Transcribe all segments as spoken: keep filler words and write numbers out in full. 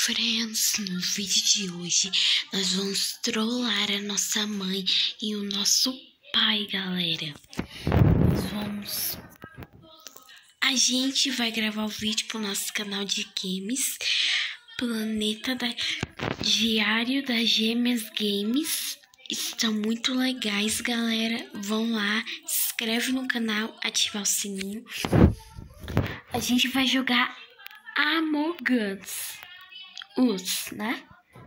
Friends, no vídeo de hoje nós vamos trollar a nossa mãe e o nosso pai, galera. Nós vamos... A gente vai gravar o vídeo pro nosso canal de games, Planeta da... Diário das Gêmeas Games. Estão muito legais, galera. Vão lá, se inscreve no canal, ativar o sininho. A gente vai jogar Among Us. Us, né?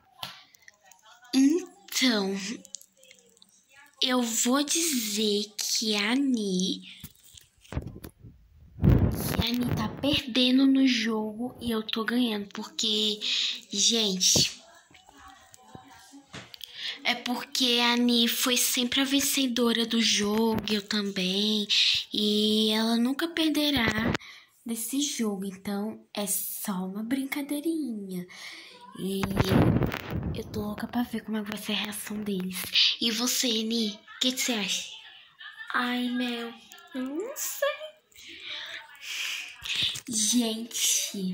Então, eu vou dizer que a Ani, que a Ani tá perdendo no jogo e eu tô ganhando, porque, gente, é porque a Ani foi sempre a vencedora do jogo, eu também, e ela nunca perderá desse jogo, então é só uma brincadeirinha. E eu tô louca pra ver como é que vai ser a reação deles. E você, Ani, o que, que você acha? Ai, Mel, eu não sei. Gente.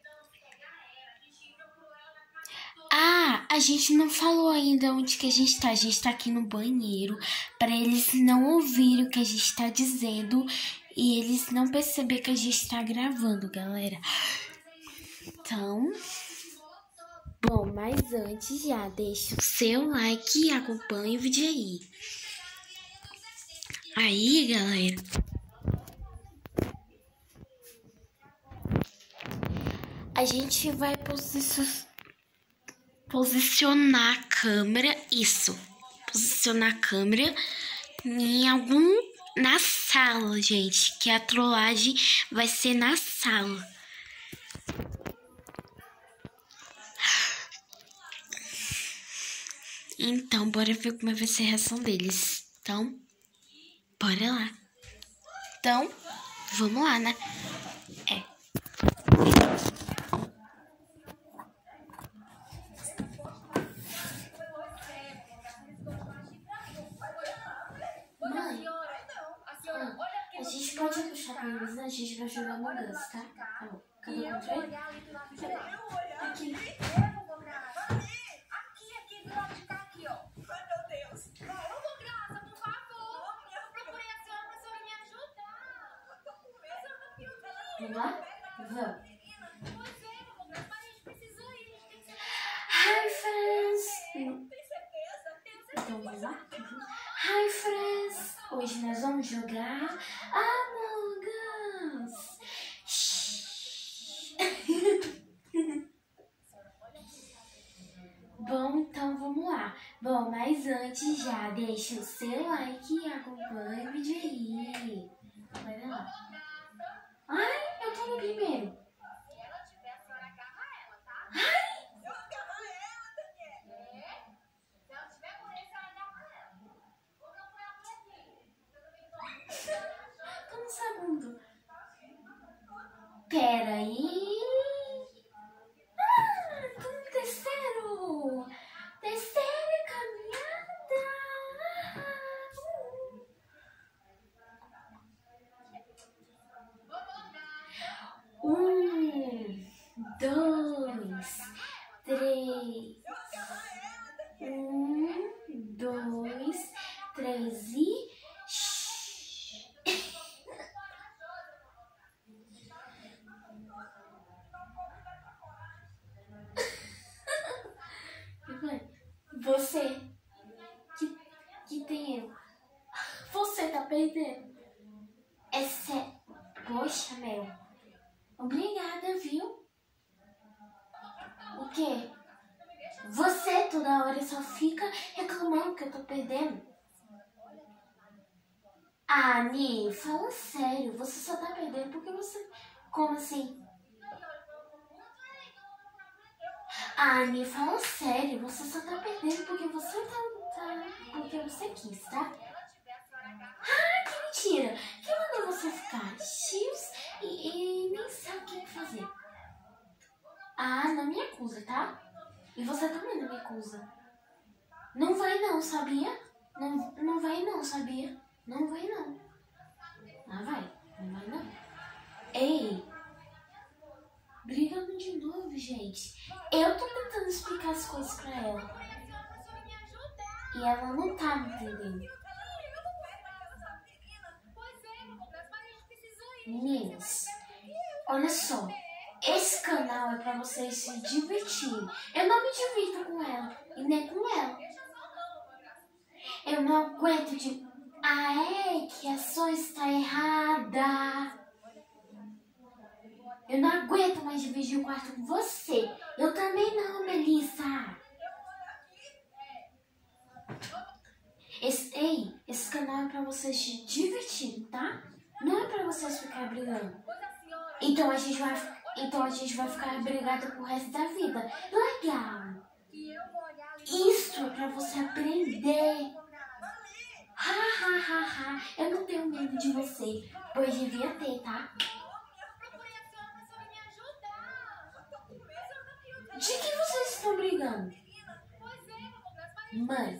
Ah, a gente não falou ainda onde que a gente tá. A gente tá aqui no banheiro, pra eles não ouvirem o que a gente tá dizendo e eles não perceberem que a gente tá gravando, galera. Então... Bom, mas antes já deixa o seu like e acompanha o vídeo aí. Aí, galera. A gente vai posi- posicionar a câmera, isso. Posicionar a câmera em algum... na sala, gente. Que a trollagem vai ser na sala. Então, bora ver como vai ser a reação deles. Então, bora lá. Então, vamos lá, né? É. Mãe, a gente pode puxar pra eles, né? A gente vai jogar Among Us, tá? Tá bom. Cadê o controle? Aqui. Vamos lá? Vamos. Hi, friends! Então, vamos lá? Hi, friends! Hoje nós vamos jogar Among Us! Bom, então vamos lá. Bom, mas antes já deixa o seu like e acompanha o vídeo aí. Vai lá. Ai, eu tô no primeiro. Ai! Tô no segundo. Pera aí. Ah, tô no terceiro. Terceira caminhada. Um, dois, três. Um, dois, três e... Você que, que tem eu. Você tá perdendo. É sério. Poxa, Mel. Obrigada, viu? O quê? Você toda hora só fica reclamando que eu tô perdendo. Ah, Ani, fala sério. Você só tá perdendo porque você... Como assim? Ah, Ani, fala sério. Você só tá perdendo porque você tá... tá porque você quis, tá? Ah, que mentira. Quem mandou você ficar? X e, e nem sabe o que fazer. Ah, não me acusa, tá? E você também não me acusa. Não vai não, sabia? Não, não vai não, sabia? Não vai não. Ah, vai. Não vai não. Ei. Brigando de novo, gente. eu tô tentando explicar as coisas pra ela. E ela não tá me entendendo. Meninas, olha só. Esse canal é pra vocês se divertirem. Eu não me divirto com ela. E nem com ela. Eu não aguento de... Ah, é que a sua está errada. Eu não aguento mais dividir o quarto com você. Eu também não, Melissa. Esse, ei, esse canal é pra vocês se divertirem, tá? Não é pra vocês ficarem brigando. Então a gente vai, então a gente vai ficar brigada pro resto da vida. Legal. Isso é pra você aprender. Ha, ha, ha, ha. Eu não tenho medo de você, pois devia ter, tá? De que vocês estão brigando? Mãe,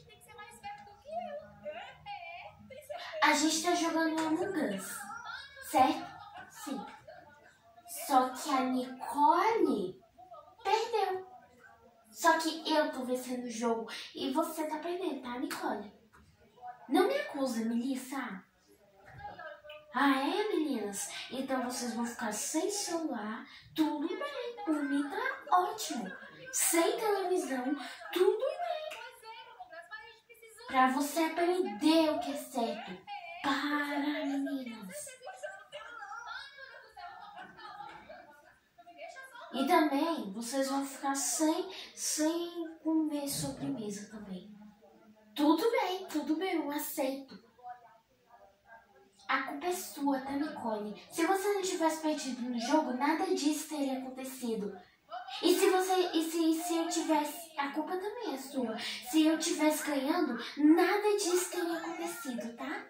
a gente tá jogando Among Us, certo? Sim. Só que a Nicole perdeu. Só que eu tô vencendo o jogo e você tá perdendo, tá, Nicole? Não me acusa, Melissa. Ah, é, meninas? Então vocês vão ficar sem celular, tudo bem. Por mim tá ótimo. Sem televisão, tudo bem. Pra você aprender o que é certo. Para, meninas. E também, vocês vão ficar sem, sem comer sobremesa também. Tudo bem, tudo bem, eu aceito. A culpa é sua, tá, Nicole? Se você não tivesse perdido no jogo, nada disso teria acontecido. E se você, e se, se eu tivesse, a culpa também é sua. Se eu tivesse ganhando, nada disso teria acontecido, tá?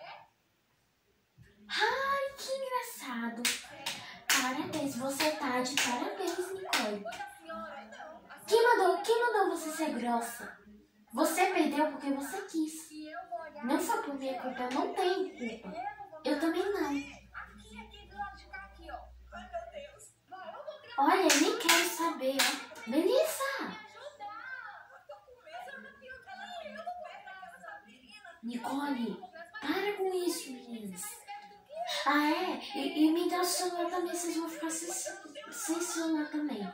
Ai, que engraçado. Parabéns, você tá de parabéns, Nicole. Quem mandou, quem mandou você ser grossa? Você perdeu porque você quis. Não foi por minha culpa, eu não tenho culpa. Eu também não. Olha, eu nem quero saber, ó. Melissa! Nicole, para com isso, meninas. Ah, é? E, e me dá o celular também, vocês vão ficar sem, sem celular também.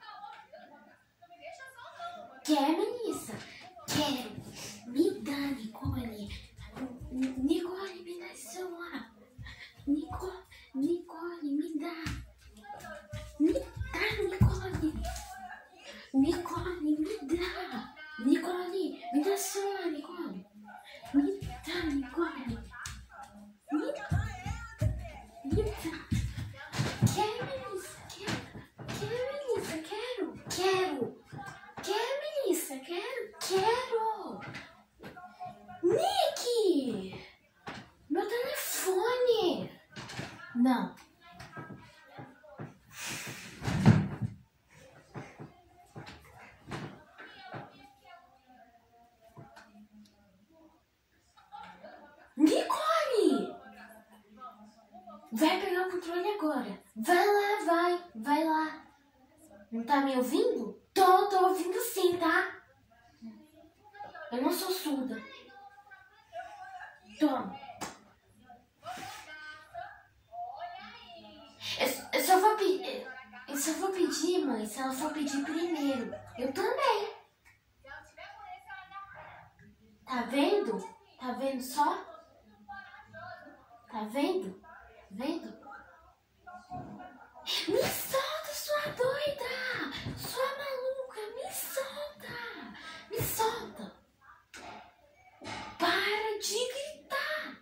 Quer, Melissa? Quero. Me dá, Nicole. Nicole, me dá esse celular. Nicole, Nicole, me dá. Me dá, Nicole. Nicole, me dá. Nicole, me dá esse celular, Nicole. Me dá, Nicole. Me dá. Me dá. Quer, Melissa? Quer? Quer, Melissa? Quero. Quero. Quer, Melissa? Quero. Quero. Nick! Meu telefone! Não. Nicole! Vai pegar o controle agora. Vai lá, vai. Vai lá. Não tá me ouvindo? Tô, tô ouvindo sim, tá? Eu não sou surda. Toma. Eu, eu, só vou pedir, eu só vou pedir, mãe, se ela for pedir primeiro. Eu também. Tá vendo? Tá vendo só? Tá vendo? Vendo? Me solta, sua doida! Sua maluca, me solta! Me solta! Para de gritar!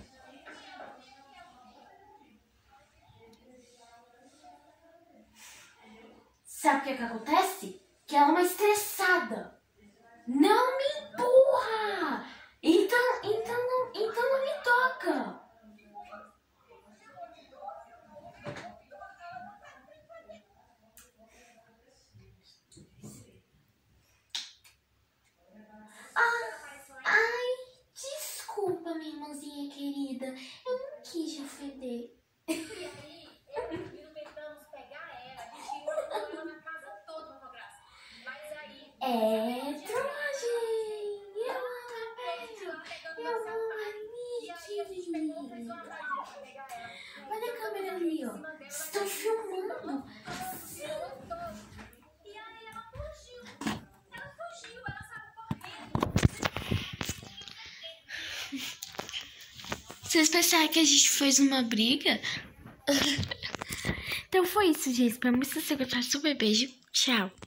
Sabe o que, que acontece? Que ela é uma estressada. Não me empurra! Então, então, não, então não me toca! Ah, ai, desculpa, minha irmãzinha querida. Eu não quis te ofender. E aí, eu e o Vitor tentamos pegar ela, a gente tirou na casa toda. É trollagem! Eu amo a eu amo a Nick! Olha a câmera ali, ó. Estão filmando! Sim! Vocês pensaram que a gente fez uma briga? Então foi isso, gente. Espero muito que vocês tenham gostado. Super beijo. Tchau.